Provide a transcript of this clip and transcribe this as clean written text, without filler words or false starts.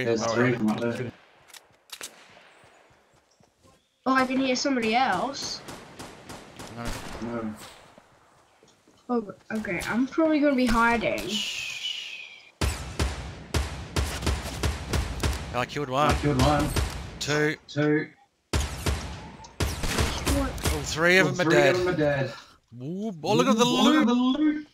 There's three from up there. Oh, I can hear somebody else. No. Oh, okay. I'm probably gonna be hiding. I killed one. I killed one. Two. What? All three of them are dead. Ooh, Oh, look at the loot.